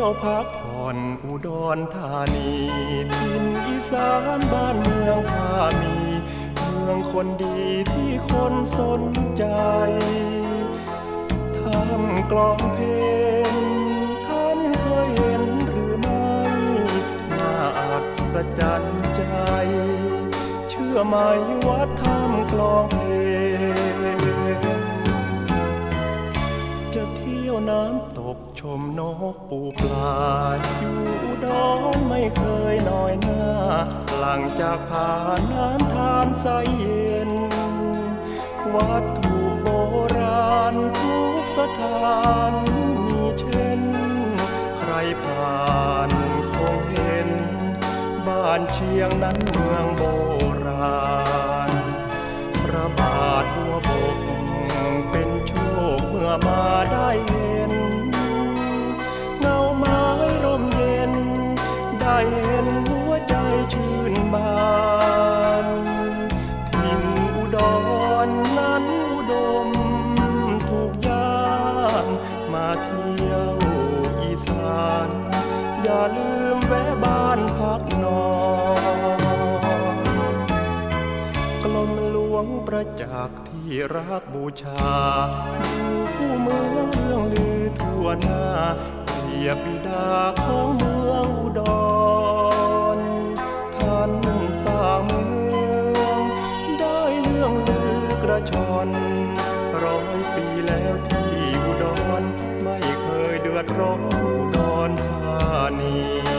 ยวพักผ่อนอุดรธานีถิ่นอีสานบ้านเมืองพามีเมืองคนดีที่คนสนใจท่ามกลองเพลงท่านเคยเห็นหรือไม่น่าอัศจรรย์ใจเชื่อไหมว่าท่ามกลองเพลงจะเที่ยวน้ำตกชมนกปูปลาอยู่อุดรไม่เคยน้อยหน้าหลังจากผ่านน้ำทานใสเย็นวัตถุโบราณทุกสถานมีเช่นใครผ่านคงเห็นบ้านเชียงนั้นเมืองโบราณพระบาทบัวบกเป็นโชคเมื่อมาได้เห็นเงาไม้ร่มเย็นได้เห็นหัวใจชื่นบานถิ่นอุดรนั้นอุดมถูกย่างมาเที่ยวอีสานอย่าลืมแวะบ้านพักนอนกรมหลวงประจักษ์ที่รักบูชาอยู่คู่เมืองเรื่องลือทั่วหน้าเปรียบบิดาของเมืองอุดรท่านสร้างเมืองได้เรื่องลือกระชอน100 ปีแล้วที่อุดรไม่เคยเดือดร้อนอุดรธานี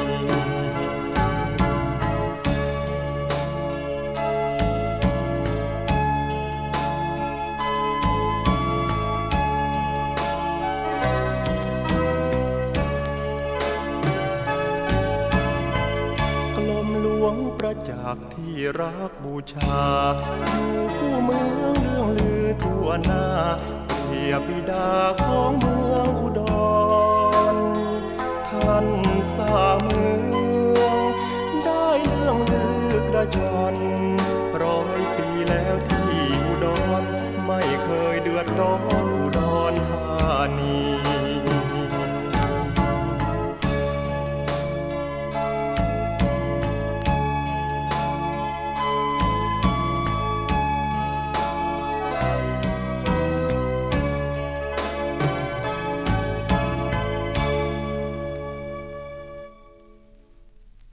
ประจักษ์ที่รักบูชาอยู่คู่เมืองเรื่องลือทั่วหน้าเปรียบบิดาของเมืองอุดรท่านสร้างเมืองได้เรื่องลือกระชอน100 ปีแล้วที่อุดรไม่เคยเดือดร้อน